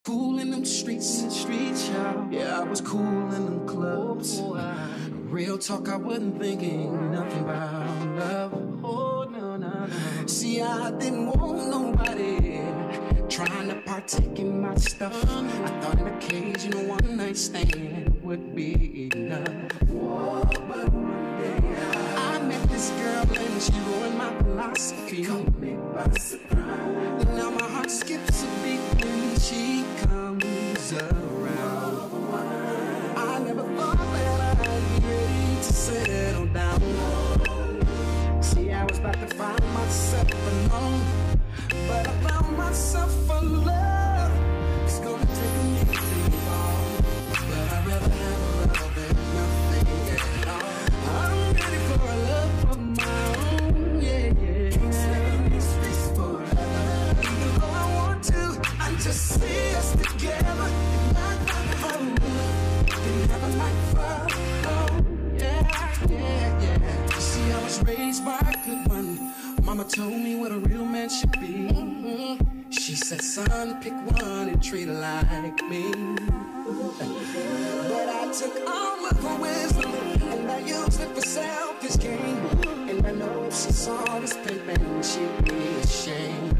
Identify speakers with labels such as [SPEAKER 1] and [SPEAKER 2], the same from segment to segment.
[SPEAKER 1] Cool in them streets, y'all. Yeah, I was cool in them clubs. Real talk, I wasn't thinking nothing about love. Oh, no, no, no. See, I didn't want nobody trying to partake in my stuff. I thought an occasional one night stand would be enough. Whoa, but one day I met this girl and she ruined my philosophy. Caught me by surprise. Now my heart skips a beat when she comes around. I never thought that I'd be ready to settle down. See, I was about to find myself alone, but I found myself alone. It's gonna take me to evolve, but I'd rather have a love than nothing at all. I'm ready for a love of my own, yeah, yeah. Can't stay in this space forever. Even though I want to, I just see us together. Can have a night for alone, yeah, yeah, yeah. See, I was raised by a good one. Mama told me what a real man should be. She said, son, pick one and treat her like me. But I took all of her wisdom and I used it for selfish gain. And I know if she saw this paper, she'd be ashamed.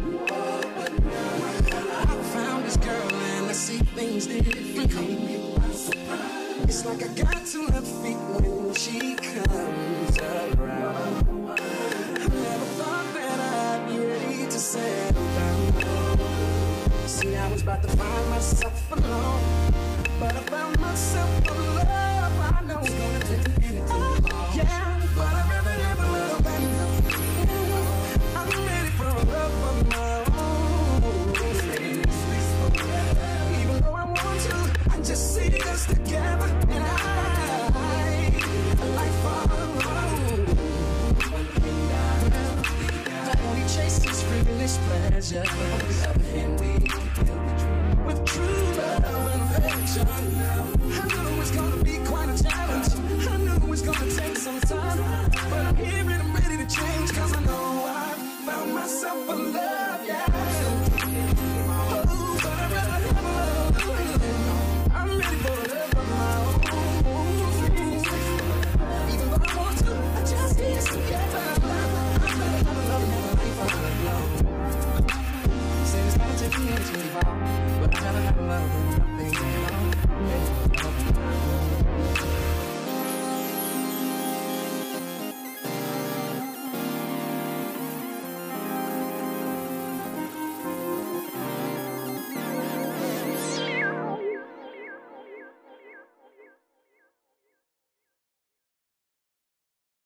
[SPEAKER 1] I found this girl and I see things differently. It's like I got 2 left feet when she comes around. I never thought that I'd be ready to settle down. See, I was about to find myself alone, but I found myself in love. I know it's gonna take a minute.